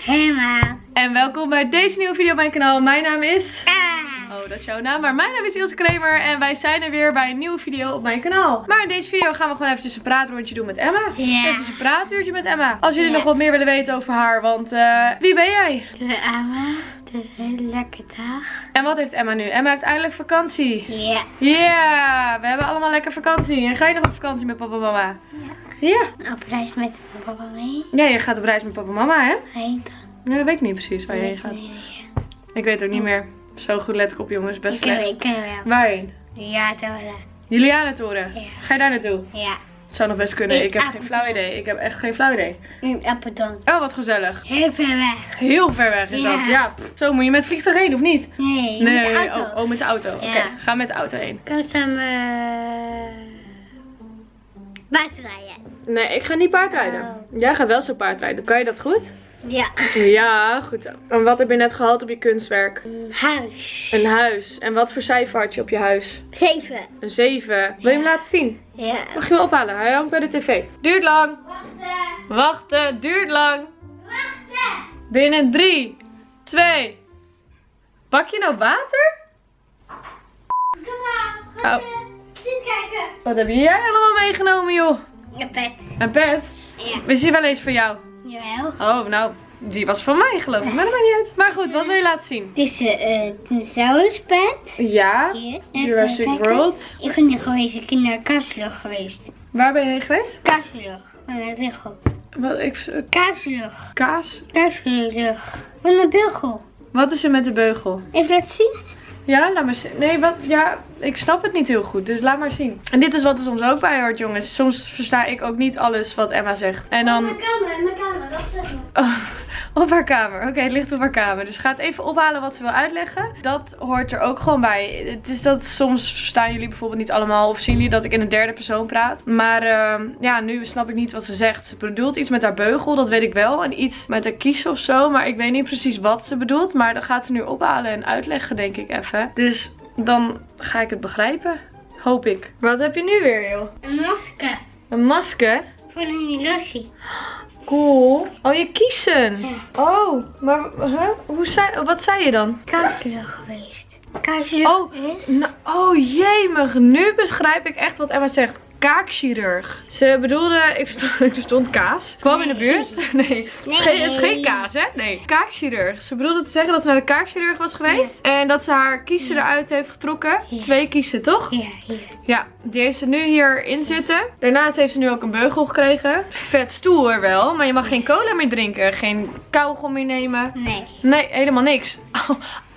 Emma. En welkom bij deze nieuwe video op mijn kanaal. Mijn naam is... Emma. Oh, dat is jouw naam. Maar mijn naam is Ilse Kramer. En wij zijn er weer bij een nieuwe video op mijn kanaal. Maar in deze video gaan we gewoon eventjes een praatrondje doen met Emma. Ja. Eventjes een praatuurtje met Emma. Als jullie nog wat meer willen weten over haar. Want wie ben jij? Emma. Het is een hele leuke dag. En wat heeft Emma nu? Emma heeft eindelijk vakantie. Ja. Ja, we hebben allemaal lekker vakantie. En ga je nog op vakantie met papa en mama? Ja. Op reis met papa mee. Ja, je gaat op reis met papa en mama, hè? Heen dan. Ja, dat weet ik niet precies waar je heen gaat. Ik weet het ook niet meer. Zo goed let ik op, jongens. Best slecht. Ik ken wel. Waarheen? Ja, Dora. Julianatoren. Ja. Ga je daar naartoe? Ja. Het zou nog best kunnen. In Ik heb geen Apeldoorn. flauw idee. Ik heb echt geen flauw idee. In Apeldoorn. Oh, wat gezellig. Heel ver weg. Heel ver weg is Ja. dat. Ja. Zo moet je met vliegtuig heen, of niet? Nee, Nee. met de auto. Oh, met de auto. Oké, Ja. ga met de auto heen. Kan ik samen paardrijden? Nee, ik ga niet paardrijden. Oh. Jij gaat wel zo paardrijden. Kan je dat goed? Ja. Ja, goed zo. En wat heb je net gehaald op je kunstwerk? Een huis. Een huis. En wat voor cijfer had je op je huis? 7. Een 7. Wil je hem laten zien? Ja. Mag je hem ophalen? Hij hangt bij de tv. Duurt lang. Wachten. Wachten, duurt lang. Wachten. Binnen 3, 2. Pak je nou water? Kom maar. Gaan Oh. we dit kijken. Wat heb jij allemaal meegenomen, joh? Een pet. Een pet? Ja. Is die wel eens voor jou? Jawel. Oh, nou, die was van mij geloof ik. Maar dat maakt niet uit. Maar goed, wat wil je laten zien? Dit is een dinosauruspet. Ja, Hier. Jurassic Even kijken. World. Ik ben hier geweest. Ik ben naar Kazelug geweest. Waar ben je heen geweest? Kazelug. Van de Beugel. Wat, Kazelug. kaas? Kazelug. Van de Beugel. Wat is er met de beugel? Even laten zien. Ja, laat maar zien. Nee, wat? Ja, ik snap het niet heel goed, dus laat maar zien. En dit is wat er soms ook bij hoort, jongens. Soms versta ik ook niet alles wat Emma zegt. En dan... Mijn kamer. Wacht even. Oh, op haar kamer. Oké, het ligt op haar kamer. Dus ga het even ophalen wat ze wil uitleggen. Dat hoort er ook gewoon bij. Het is dat soms verstaan jullie bijvoorbeeld niet allemaal. Of zien jullie dat ik in de derde persoon praat. Maar ja, nu snap ik niet wat ze zegt. Ze bedoelt iets met haar beugel, dat weet ik wel. En iets met haar kies of zo. Maar ik weet niet precies wat ze bedoelt. Maar dat gaat ze nu ophalen en uitleggen, denk ik even. Dus dan ga ik het begrijpen. Hoop ik. Wat heb je nu weer, joh? Een masker. Een masker? Voor een illusie. Cool. Oh, je kiezen. Ja. Oh, maar wat zei je dan? Kazelug geweest. Kazelug Oh, is... oh jemig, nu begrijp ik echt wat Emma zegt. Kaakchirurg. Ze bedoelde, ik verstond kaas. Kwam in de buurt. Nee, het is geen kaas, hè? Nee, kaakchirurg. Ze bedoelde te zeggen dat ze naar de kaakchirurg was geweest. Ja. En dat ze haar kiezen eruit heeft getrokken. Ja. 2 kiezen, toch? Ja, hier. Ja, die heeft ze nu hierin zitten. Daarnaast heeft ze nu ook een beugel gekregen. Vet stoer wel, maar je mag geen cola meer drinken. Geen kauwgom meer nemen. Nee. Nee, helemaal niks. Oh.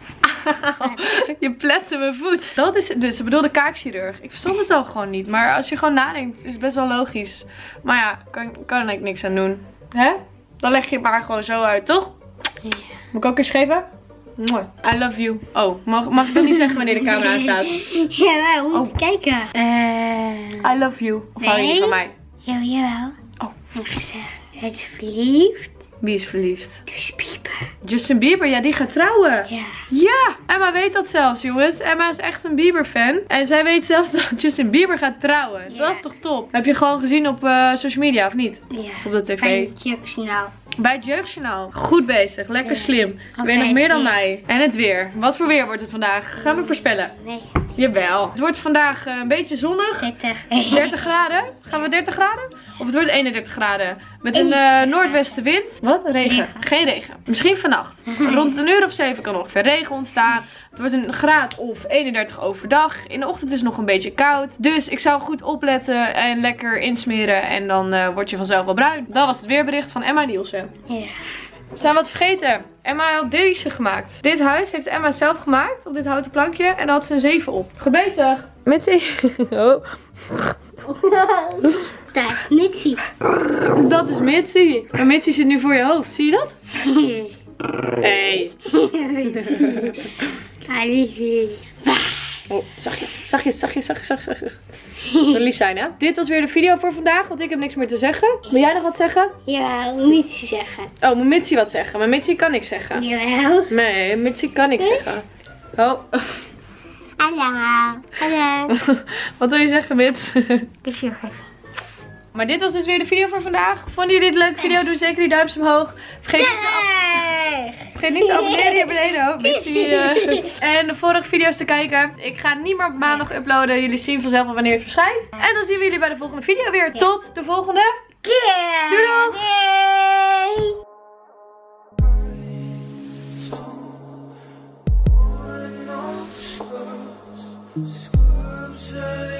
Je plette mijn voet. Dat is het dus. Ze bedoelde kaakchirurg. Ik verstond het al gewoon niet. Maar als je gewoon nadenkt, is het best wel logisch. Maar ja, kan ik niks aan doen. Hè? Dan leg je het maar gewoon zo uit, toch? Ja. Moet ik ook eens geven? Mooi. I love you. Oh, mag ik dat niet zeggen wanneer de camera aanstaat? Jawel, we moeten kijken. I love you. Of hou je niet van mij? Jawel. Oh. Ik gezegd. Hij is verliefd. Wie is verliefd? Dus Bieber. Justin Bieber, ja, die gaat trouwen. Ja. Ja, Emma weet dat zelfs, jongens. Emma is echt een Bieber-fan. En zij weet zelfs dat Justin Bieber gaat trouwen. Ja. Dat is toch top? Heb je gewoon gezien op social media, of niet? Ja. Op de tv? Bij het Jeugdjournaal. Bij het Jeugdjournaal. Goed bezig, lekker Ja. slim. Je Oké, weet nog meer dan weer. mij. En het weer. Wat voor weer wordt het vandaag? Gaan we voorspellen? Nee. Jawel. Het wordt vandaag een beetje zonnig. 30. 30 graden. Gaan we 30 graden? Of het wordt 31 graden. Met een noordwestenwind. Wat? Regen. Regen. Geen regen. Misschien vannacht. Rond een uur of 7 kan ongeveer regen ontstaan. Het wordt een graad of 31 overdag. In de ochtend is het nog een beetje koud. Dus ik zou goed opletten en lekker insmeren. En dan word je vanzelf wel bruin. Dat was het weerbericht van Emma en Ilse. Ja. We zijn wat vergeten. Emma had deze gemaakt. Dit huis heeft Emma zelf gemaakt. Op dit houten plankje. En daar had ze een 7 op. Goed bezig. Mitsie. Oh. Daar is Mitsie. Dat is Mitsie. Maar Mitsie zit nu voor je hoofd. Zie je dat? Hey. Oh, zachtjes. Moet lief zijn, hè? Dit was weer de video voor vandaag, want ik heb niks meer te zeggen. Wil jij nog wat zeggen? Ja, Mitsie zeggen. Oh, moet Mitsie wat zeggen? Maar Mitsie kan niks zeggen. Jawel. Nee, Mitsie kan niks zeggen. Oh. Hallo. Hallo. Wat wil je zeggen, Mits? Kusje. Maar dit was dus weer de video voor vandaag. Vonden jullie dit een leuke video? Doe zeker die duimpjes omhoog. Vergeet niet te Vergeet niet te abonneren hier beneden ook. En de vorige video's te kijken. Ik ga niet meer op maandag uploaden. Jullie zien vanzelf wel wanneer het verschijnt. En dan zien we jullie bij de volgende video weer. Tot de volgende keer. Doei doeg. Yay.